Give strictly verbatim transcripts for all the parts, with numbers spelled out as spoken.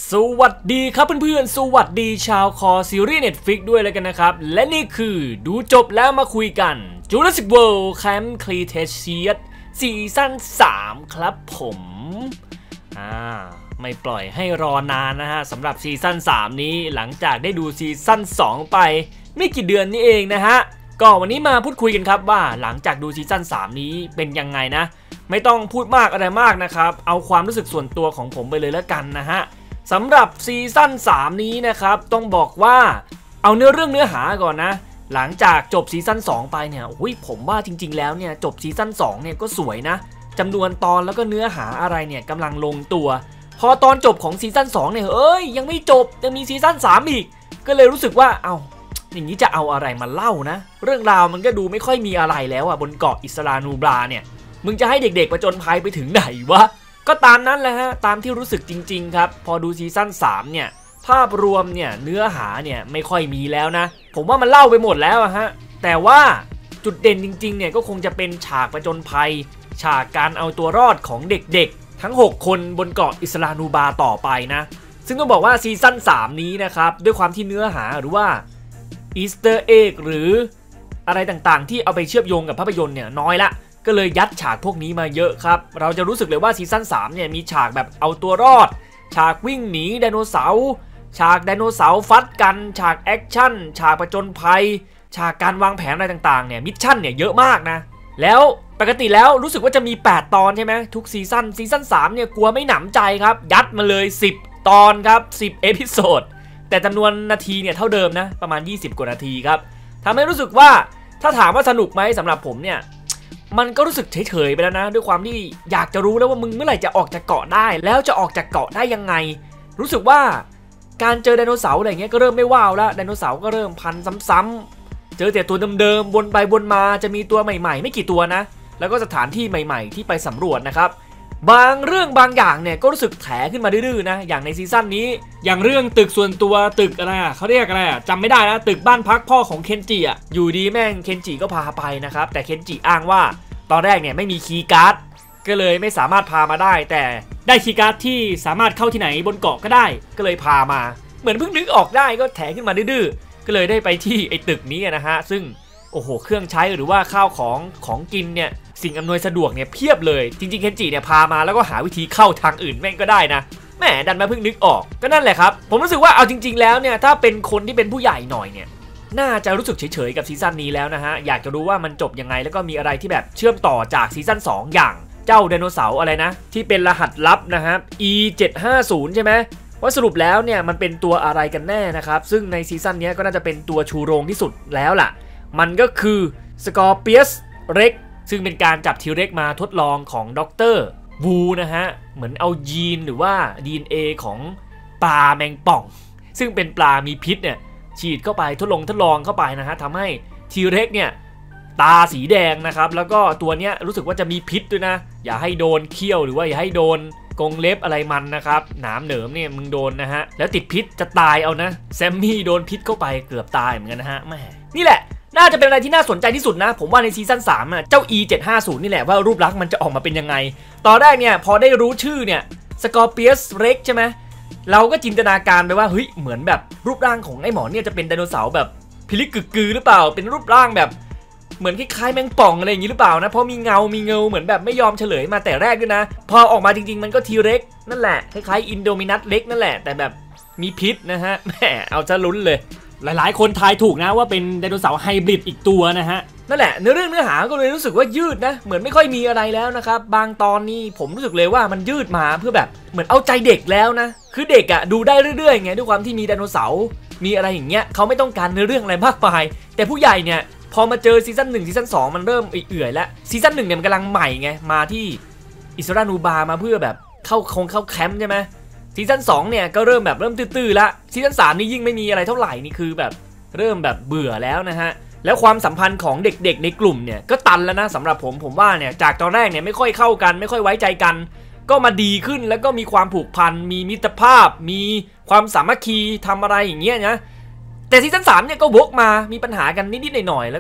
สวัสดีครับเพื่อนๆสวัสดีชาวคอซีรีส์ Netflix ด้วยแล้วกันนะครับและนี่คือดูจบแล้วมาคุยกัน Jurassic World Camp Cretaceous ซีซั่นสามครับผมอ่าไม่ปล่อยให้รอนานนะฮะสำหรับซีซั่นสามนี้หลังจากได้ดูซีซั่นสองไปไม่กี่เดือนนี้เองนะฮะก็วันนี้มาพูดคุยกันครับว่าหลังจากดูซีซั่นสามนี้เป็นยังไงนะไม่ต้องพูดมากอะไรมากนะครับเอาความรู้สึกส่วนตัวของผมไปเลยแล้วกันนะฮะสำหรับซีซั่นสามนี้นะครับต้องบอกว่าเอาเนื้อเรื่องเนื้อหาก่อนนะหลังจากจบซีซั่นสองไปเนี่ยโอ้ยผมว่าจริงๆแล้วเนี่ยจบซีซั่นสองเนี่ยก็สวยนะจำนวนตอนแล้วก็เนื้อหาอะไรเนี่ยกำลังลงตัวพอตอนจบของซีซั่นสองเนี่ยเอ้ยยังไม่จบยังมีซีซั่นสามอีกก็เลยรู้สึกว่าเอาอย่างนี้จะเอาอะไรมาเล่านะเรื่องราวมันก็ดูไม่ค่อยมีอะไรแล้วอ่ะบนเกาะอิสลานูบราเนี่ยมึงจะให้เด็กๆประจนภัยไปถึงไหนวะก็ตามนั้นแหละฮะตามที่รู้สึกจริงๆครับพอดูซีซั่นสามเนี่ยภาพรวมเนี่ยเนื้อหาเนี่ยไม่ค่อยมีแล้วนะผมว่ามันเล่าไปหมดแล้วอะฮะแต่ว่าจุดเด่นจริงๆเนี่ยก็คงจะเป็นฉากประจนภัยฉากการเอาตัวรอดของเด็กๆทั้งหกคนบนเกาะอิสลานูบาต่อไปนะซึ่งต้องบอกว่าซีซั่นสามนี้นะครับด้วยความที่เนื้อหาหรือว่าอีสเตอร์เอ็กหรืออะไรต่างๆที่เอาไปเชื่อมโยงกับภาพยนตร์เนี่ยน้อยละก็เลยยัดฉากพวกนี้มาเยอะครับเราจะรู้สึกเลยว่าซีซั่นสามเนี่ยมีฉากแบบเอาตัวรอดฉากวิ่งหนีไดโนเสาร์ฉากไดโนเสาร์ฟัดกันฉากแอคชั่นฉากประจนภัยฉากการวางแผนอะไรต่างๆเนี่ยมิชชั่นเนี่ยเยอะมากนะแล้วปกติแล้วรู้สึกว่าจะมีแปดตอนใช่ไหมทุกซีซั่นซีซั่นสามเนี่ยกลัวไม่หนำใจครับยัดมาเลยสิบตอนครับสิบเอพิโซดแต่จำนวนนาทีเนี่ยเท่าเดิมนะประมาณยี่สิบกว่านาทีครับทำให้รู้สึกว่าถ้าถามว่าสนุกไหมสำหรับผมเนี่ยมันก็รู้สึกเฉยๆไปแล้วนะด้วยความที่อยากจะรู้แล้วว่ามึงเมื่อไหร่จะออกจากเกาะได้แล้วจะออกจากเกาะได้ยังไงรู้สึกว่าการเจอไดโนเสาร์อะไรเงี้ยก็เริ่มไม่ว้าวแล้วไดโนเสาร์ก็เริ่มพันซ้ำๆเจอแต่ตัวเดิมๆวนไปวนมาจะมีตัวใหม่ๆไม่กี่ตัวนะแล้วก็สถานที่ใหม่ๆที่ไปสำรวจนะครับบางเรื่องบางอย่างเนี่ยก็รู้สึกแถขึ้นมาดื้อๆนะอย่างในซีซั่นนี้อย่างเรื่องตึกส่วนตัวตึกอะไรอ่ะเขาเรียกอะไรอ่ะจำไม่ได้นะตึกบ้านพักพ่อของเคนจิอ่ะอยู่ดีแม่งเคนจิก็พาไปนะครับแต่เคนจิอ้างว่าตอนแรกเนี่ยไม่มีคีย์การ์ดก็เลยไม่สามารถพามาได้แต่ได้คีย์การ์ดที่สามารถเข้าที่ไหนบนเกาะก็ได้ก็เลยพามาเหมือนเพิ่งนึกออกได้ก็แถขึ้นมาดื้อๆก็เลยได้ไปที่ไอ้ตึกนี้นะฮะซึ่งโอ้โหเครื่องใช้หรือว่าข้าวของของกินเนี่ยสิ่งอำนวยสะดวกเนี่ยเพียบเลยจริงๆเคนจิเนี่ยพามาแล้วก็หาวิธีเข้าทางอื่นแม่งก็ได้นะแหมดันมาเพิ่งนึกออกก็นั่นแหละครับผมรู้สึกว่าเอาจริงๆแล้วเนี่ยถ้าเป็นคนที่เป็นผู้ใหญ่หน่อยเนี่ยน่าจะรู้สึกเฉยๆกับซีซั่นนี้แล้วนะฮะอยากจะรู้ว่ามันจบยังไงแล้วก็มีอะไรที่แบบเชื่อมต่อจากซีซั่นสองอย่างเจ้าไดโนเสาร์อะไรนะที่เป็นรหัสลับนะครับ อี เจ็ดห้าศูนย์ ใช่ไหมว่าสรุปแล้วเนี่ยมันเป็นตัวอะไรกันแน่นะครับซึ่งในซีซั่นนี้ก็น่าจะเป็นตัวชูโรงที่สุดแล้วล่ะมันก็คือสกอร์เปียสเร็กซึ่งเป็นการจับทีเร็กมาทดลองของด็อกเตอร์วูนะฮะเหมือนเอายีนหรือว่า ดี เอ็น เอ ของปลาแมงป่องซึ่งเป็นปลามีพิษเนี่ยฉีดเข้าไปทดลองทดลองเข้าไปนะฮะทำให้ทีเร็กเนี่ยตาสีแดงนะครับแล้วก็ตัวเนี้ยรู้สึกว่าจะมีพิษด้วยนะอย่าให้โดนเขี้ยวหรือว่าอย่าให้โดนกรงเล็บอะไรมันนะครับหนามเหนิมเนี่ยมึงโดนนะฮะแล้วติดพิษจะตายเอานะแซมมี่โดนพิษเข้าไปเกือบตายเหมือนกันนะฮะแม่นี่แหละน่าจะเป็นอะไรที่น่าสนใจที่สุดนะผมว่าในซีซั่นสามอ่ะเจ้า อี เจ็ดห้าศูนย์ นี่แหละว่ารูปลักษณ์มันจะออกมาเป็นยังไงตอนแรกเนี่ยพอได้รู้ชื่อเนี่ยสกอร์เปียสเร็กใช่ไหมเราก็จินตนาการไปว่าเฮ้ยเหมือนแบบรูปร่างของไอ้หมอเนี่ยจะเป็นไดโนเสาร์แบบพิลึกกึกกือหรือเปล่าเป็นรูปร่างแบบเหมือนคล้ายๆแมงป่องอะไรอย่างนี้หรือเปล่านะเพราะมีเงามีเงาเหมือนแบบไม่ยอมเฉลยมาแต่แรกด้วยนะพอออกมาจริงๆมันก็ทีเร็กนั่นแหละคล้ายๆอินโดมินัสเล็กนั่นแหละแต่แบบมีพิษนะฮะแหมเอาซะลุ้นเลยหลายๆคนทายถูกนะว่าเป็นไดโนเสาร์ไฮบริดอีกตัวนะฮะนั่นแหละเนื้อเรื่องเนื้อหาก็เลยรู้สึกว่ายืดนะเหมือนไม่ค่อยมีอะไรแล้วนะครับบางตอนนี้ผมรู้สึกเลยว่ามันยืดมาเพื่อแบบเหมือนเอาใจเด็กแล้วนะคือเด็กอะดูได้เรื่อยๆไงด้วยความที่มีไดโนเสาร์มีอะไรอย่างเงี้ยเขาไม่ต้องการเนื้อเรื่องอะไรมากมายแต่ผู้ใหญ่เนี่ยพอมาเจอซีซั่นหนึ่งซีซั่นสองมันเริ่มเอื่อยๆแล้วซีซั่นหนึ่งเนี่ยมันกำลังใหม่ไงมาที่อิสรานูบามาเพื่อแบบเข้าคงเข้าแคมป์ใช่ไหมซีซั่นสองเนี่ยก็เริ่มแบบเริ่มตื้อๆละซีซั่นสามนี่ยิ่งไม่มีอะไรเท่าไหร่นี่คือแบบเริ่มแบบเบื่อแล้วนะฮะแล้วความสัมพันธ์ของเด็กๆในกลุ่มเนี่ยก็ตันแล้วนะสำหรับผมผมว่าเนี่ยจากตอนแรกเนี่ยไม่ค่อยเข้ากันไม่ค่อยไว้ใจกันก็มาดีขึ้นแล้วก็มีความผูกพันมีมิตรภาพมีความสามัคคีทำอะไรอย่างเงี้ยนะแต่ซีซั่นสามเนี่ยก็วกมามีปัญหากันนิดๆหน่อยๆแล้วก็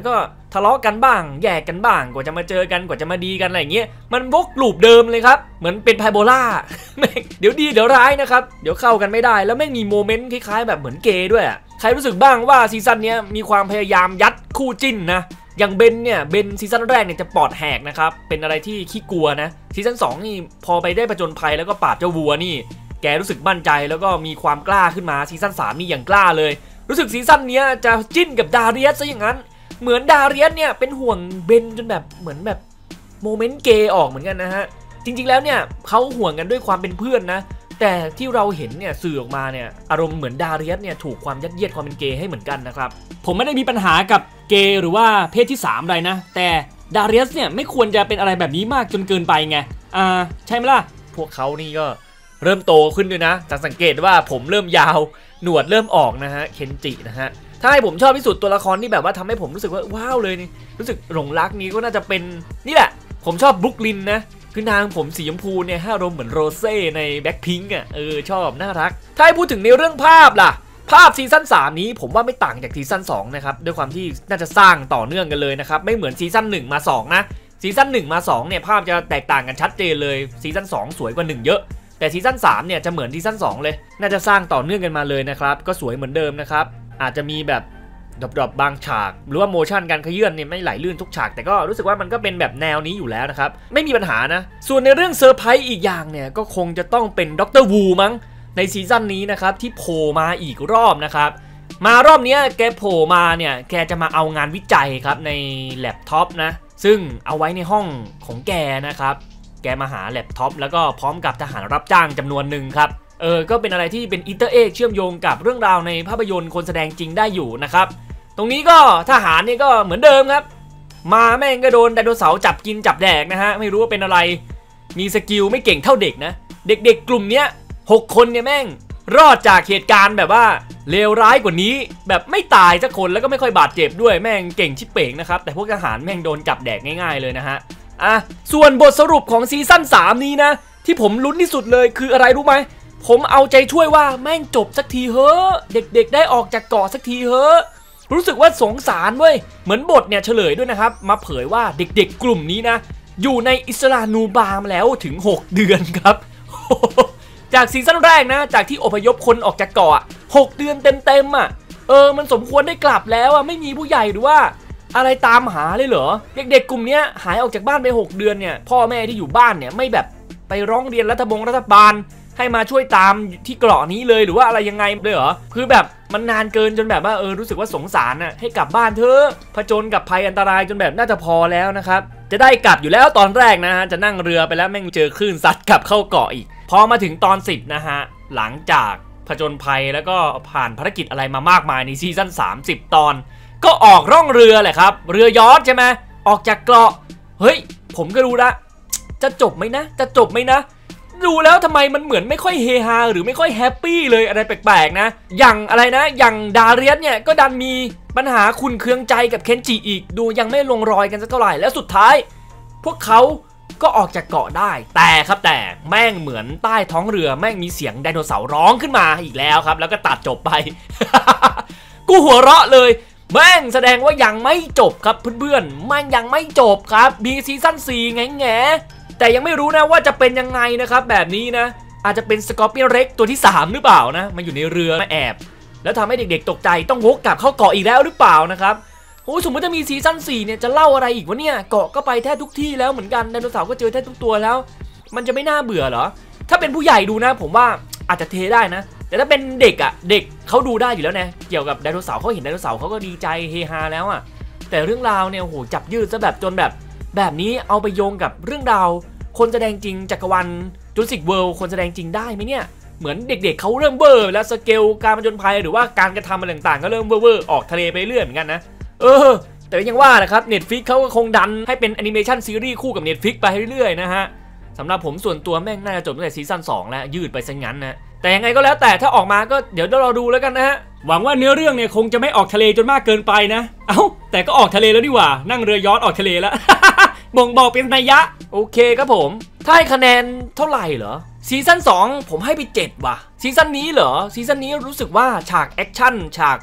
ทะเลาะกันบ้างแยกกันบ้างกว่าจะมาเจอกันกว่าจะมาดีกันอะไรอย่างเงี้ยมันวกลูปเดิมเลยครับเหมือนเป็นไพโบล่าเดี๋ยวดีเดี๋ยวร้ายนะครับเดี๋ยวเข้ากันไม่ได้แล้วไม่มีโมเมนต์คล้ายๆแบบเหมือนเกย์ด้วยอ่ะใครรู้สึกบ้างว่าซีซั่นนี้มีความพยายามยัดคู่จิ้นนะอย่างเบนเนี่ยเบนซีซั่นแรกเนี่ยจะปอดแหกนะครับเป็นอะไรที่ขี้กลัวนะซีซั่นสองนี่พอไปได้ผจญภัยแล้วก็ปราบเจ้าวัวนี่แกรู้สึกมั่นใจแล้วก็มีความกล้าขึ้นมาซีซั่นสามนี่อย่างกล้าเลยรู้สึกซีซั่นนี้จะจิ้นกับดาเรียสซะอย่างนั้นเหมือนดาเรียสเนี่ยเป็นห่วงเบนจนแบบเหมือนแบบโมเมนต์เกย์ออกเหมือนกันนะฮะจริงๆแล้วเนี่ยเขาห่วงกันด้วยความเป็นเพื่อนนะแต่ที่เราเห็นเนี่ยสื่อออกมาเนี่ยอารมณ์เหมือนดาเรียสเนี่ยถูกความยัดเยียดความเป็นเกย์ให้เหมือนกันนะครับผมไม่ได้มีปัญหากับเกย์หรือว่าเพศที่สามอะไรนะแต่ดาเรียสเนี่ยไม่ควรจะเป็นอะไรแบบนี้มากจนเกินไปไงอ่าใช่ไหมล่ะพวกเขานี่ก็เริ่มโตขึ้นด้วยนะจะสังเกตว่าผมเริ่มยาวหนวดเริ่มออกนะฮะเคนจินะฮะถ้าให้ผมชอบที่สุดตัวละครที่แบบว่าทำให้ผมรู้สึกว่าว้าวเลยนี่รู้สึกหลงรักนี้ก็น่าจะเป็นนี่แหละผมชอบบรุกลินนะคือนางผมสีชมพูเนี่ยให้อารมณ์เหมือนโรเซ่ในแบ็คพิงค์อ่ะเออชอบน่ารักถ้าให้พูดถึงในเรื่องภาพล่ะภาพซีซั่นสามนี้ผมว่าไม่ต่างจากซีซั่นสองนะครับด้วยความที่น่าจะสร้างต่อเนื่องกันเลยนะครับไม่เหมือนซีซั่นหนึ่งมาสองนะซีซั่นหนึ่งมาสองเนี่ยภาพจะแตกต่างกันชัดเจนเลยซีซั่นสองสวยกว่าหนึ่งเยอะแต่ซีซั่นสามเนี่ยจะเหมือนซีซั่นสองเลยน่าจะสร้างต่อเนื่องกันมาเลยนะครับก็สวยเหมือนเดิมนะครับอาจจะมีแบบดรอปๆบางฉากหรือว่าโมชั่นการขยื่นเนี่ยไม่ไหลลื่นทุกฉากแต่ก็รู้สึกว่ามันก็เป็นแบบแนวนี้อยู่แล้วนะครับไม่มีปัญหานะส่วนในเรื่องเซอร์ไพรส์อีกอย่างเนี่ยก็คงจะต้องเป็นด็อกเตอร์วูมั้งในซีซั่นนี้นะครับที่โผล่มาอีกรอบนะครับมารอบนี้แกโผล่มาเนี่ยแกจะมาเอางานวิจัยครับในแล็ปท็อปนะซึ่งเอาไว้ในห้องของแกนะครับแกมาหาแล็ปท็อปแล้วก็พร้อมกับทหารรับจ้างจำนวนหนึ่งครับเออก็เป็นอะไรที่เป็นอินเตอร์เอ็กเชื่อมโยงกับเรื่องราวในภาพยนตร์คนแสดงจริงได้อยู่นะครับตรงนี้ก็ทหารนี่ก็เหมือนเดิมครับมาแม่งก็โดนไดโนเสาร์จับกินจับแดกนะฮะไม่รู้ว่าเป็นอะไรมีสกิลไม่เก่งเท่าเด็กนะเด็กๆกลุ่มเนี้ยหกคนเนี่ยแม่งรอดจากเหตุการณ์แบบว่าเลวร้ายกว่านี้แบบไม่ตายสักคนแล้วก็ไม่ค่อยบาดเจ็บด้วยแม่งเก่งชิบเป่งนะครับแต่พวกทหารแม่งโดนจับแดกง่ายๆเลยนะฮะอ่ะส่วนบทสรุปของซีซั่นสามนี้นะที่ผมลุ้นที่สุดเลยคืออะไรรู้ไหมผมเอาใจช่วยว่าแม่งจบสักทีเฮ้อเด็กๆได้ออกจากเกาะสักทีเฮ้อรู้สึกว่าสงสารเว้ยเหมือนบทเนี่ยเฉลยด้วยนะครับมาเผยว่าเด็กๆกลุ่มนี้นะอยู่ในอิสลานูบามาแล้วถึงหกเดือนครับ จากซีซั่นแรกนะจากที่อพยพคนออกจากเกาะหกเดือนเต็มๆอ่ะเออมันสมควรได้กลับแล้วอ่ะไม่มีผู้ใหญ่หรือว่าอะไรตามหาเลยเหรอเด็กๆกลุ่มนี้หายออกจากบ้านไปหกเดือนเนี่ยพ่อแม่ที่อยู่บ้านเนี่ยไม่แบบไปร้องเรียนรัฐบงรัฐบาลให้มาช่วยตามที่เกาะนี้เลยหรือว่าอะไรยังไงเลยเหรอคือแบบมันนานเกินจนแบบว่าเออรู้สึกว่าสงสารน่ะให้กลับบ้านเถอะผจญกับภัยอันตรายจนแบบน่าจะพอแล้วนะครับจะได้กลับอยู่แล้วตอนแรกนะฮะจะนั่งเรือไปแล้วแม่งเจอคลื่นซัดกลับเข้าเกาะอีกพอมาถึงตอนสิบนะฮะหลังจากผจญภัยแล้วก็ผ่านภารกิจอะไรมามากมายในซีซั่นสามสิบตอนก็ออกร่องเรือแหละครับเรือยอชต์ใช่ไหมออกจากเกาะเฮ้ยผมก็รู้ละจะจบไหมนะจะจบไหมนะดูแล้วทำไมมันเหมือนไม่ค่อยเฮฮาหรือไม่ค่อยแฮปปี้เลยอะไรแปลกๆนะอย่างอะไรนะอย่างดาเรียสเนี่ยก็ดันมีปัญหาขุ่นเคืองใจกับเคนจิอีกดูยังไม่ลงรอยกันสักเท่าไหร่แล้วสุดท้ายพวกเขาก็ออกจากเกาะได้แต่ครับแต่แม่งเหมือนใต้ท้องเรือแม่งมีเสียงไดโนเสาร์ร้องขึ้นมาอีกแล้วครับแล้วก็ตัดจบไป กูหัวเราะเลยแม่งแสดงว่ายังไม่จบครับเพื่อนๆแม่งยังไม่จบครับมีซีซั่นสี่ไงแง่แต่ยังไม่รู้นะว่าจะเป็นยังไงนะครับแบบนี้นะอาจจะเป็นสกอร์เปียนเร็กตัวที่สามหรือเปล่านะมาอยู่ในเรือมาแอบแล้วทำให้เด็กๆตกใจต้องวกกลับเข้าเกาะอีกแล้วหรือเปล่านะครับโอ้สมมติจะมีซีซั่นสี่เนี่ยจะเล่าอะไรอีกวะเนี่ยเกาะก็ไปแทบทุกที่แล้วเหมือนกันไดโนเสาร์ก็เจอแทบทุกตัวแล้วมันจะไม่น่าเบื่อเหรอถ้าเป็นผู้ใหญ่ดูนะผมว่าอาจจะเทได้นะแต่ถ้าเป็นเด็กอ่ะเด็กเขาดูได้อยู่แล้วนะเกี่ยวกับไดโนเสาร์เขาเห็นไดโนเสาร์เขาก็ดีใจเฮฮาแล้วอ่ะแต่เรื่องราวเนี่ยโหจับยืดซะแบบจนแบบแบบนี้เอาไปโยงกับเรื่องราวคนแสดงจริงจักรวาลจูราสสิกเวิลด์คนแสดงจริงได้ไหมเนี่ยเหมือนเด็กๆ เ, เขาเริ่มเบอร์แล้วสเกลการผจญภัยหรือว่าการกระทำอะไรต่างๆก็เริ่มเบอร์ออกทะเลไปเรื่อยเหมือนกันนะเออแต่ยังว่านะครับ Netflix เขาก็คงดันให้เป็นแอนิเมชันซีรีส์คู่กับ Netflix ไปเรื่อยๆนะฮะสำหรับผมส่วนตัวแม่งน่าจะจบตั้งแต่ซีซั่นสองแล้วยืดไปซะงั้นนะแต่ยังไงก็แล้วแต่ถ้าออกมาก็เดี๋ยวเราดูแล้วกันนะฮะหวังว่าเนื้อเรื่องเนี่ยคงจะไม่ออกทะเลจนมากเกินไปนะเอ้าแต่ก็ออกทะเลแล้วดีกว่านั่งเรือยอชต์ออกทะเลแล้ว บ่งบอกเป็นนัยยะโอเคครับผมถ้าให้คะแนนเท่าไหร่เหรอซีซั่นสองผมให้ไปเจ็ดว่ะซีซั่นนี้เหรอซีซั่นนี้รู้สึกว่าฉากแอคชั่นฉาก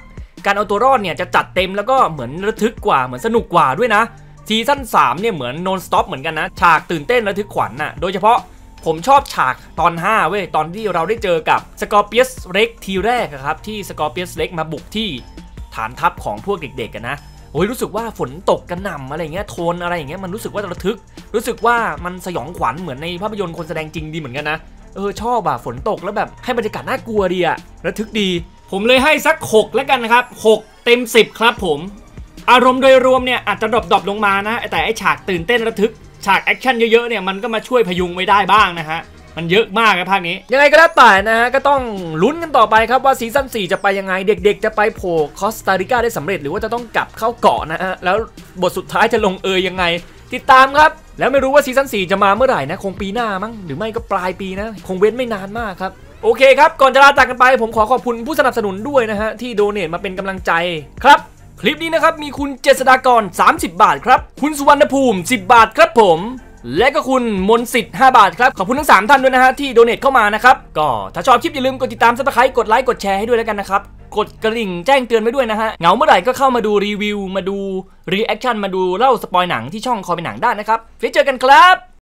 การเอาตัวรอดเนี่ยจะจัดเต็มแล้วก็เหมือนระทึกกว่าเหมือนสนุกกว่าด้วยนะซีซั่นสามเนี่ยเหมือน non stop เหมือนกันนะฉากตื่นเต้นระทึกขวัญน่ะโดยเฉพาะผมชอบฉากตอนห้าเว้ยตอนที่เราได้เจอกับสกอร์เปียสเร็กทีแรกครับที่สกอร์เปียสเร็กมาบุกที่ฐานทัพของพวกเด็กๆกันนะโอ้ยรู้สึกว่าฝนตกกระหน่ำอะไรเงี้ยโทนอะไรอย่างเงี้ยมันรู้สึกว่าระทึกรู้สึกว่ามันสยองขวัญเหมือนในภาพยนตร์คนแสดงจริงดีเหมือนกันนะเออชอบอ่ะฝนตกแล้วแบบให้บรรยากาศน่ากลัวดีอ่ะระทึกดีผมเลยให้สักหกแล้วกันนะครับหกเต็มสิบครับผมอารมณ์โดยรวมเนี่ยอาจจะดรอปๆลงมานะแต่ไอฉากตื่นเต้นระทึกฉากแอคชั่นเยอะๆเนี่ยมันก็มาช่วยพยุงไว้ได้บ้างนะฮะมันเยอะมากครับภาคนี้ยังไงก็แล้วแต่นะฮะก็ต้องลุ้นกันต่อไปครับว่าซีซั่นสี่จะไปยังไงเด็กๆจะไปโผล่คอสตาริกาได้สำเร็จหรือว่าจะต้องกลับเข้าเกาะนะฮะแล้วบทสุดท้ายจะลงเอยยังไงติดตามครับแล้วไม่รู้ว่าซีซั่นสี่จะมาเมื่อไหร่นะคงปีหน้ามั้งหรือไม่ก็ปลายปีนะคงเว้นไม่นานมากครับโอเคครับก่อนจะลาจากกันไปผมขอขอบคุณผู้สนับสนุนด้วยนะฮะที่โดเนทมาเป็นกำลังใจครับคลิปนี้นะครับมีคุณเจษฎากรสามสิบบาทครับคุณสุวรรณภูมิสิบบาทครับผมและก็คุณมนสิทธิ์ห้าบาทครับขอบคุณทั้งสามท่านด้วยนะฮะที่โดเนทเข้ามานะครับก็ถ้าชอบคลิปอย่าลืมกดติดตามซับสไครต์กดไลค์กดแชร์ให้ด้วยแล้วกันนะครับกดกระดิ่งแจ้งเตือนไว้ด้วยนะฮะเหงาเมื่อไหร่ก็เข้ามาดูรีวิวมาดูรีแอคชั่นมาดูเล่าสปอยหนังที่ช่องคอเป็นหนังได้นะครับไว้เจอกันครับ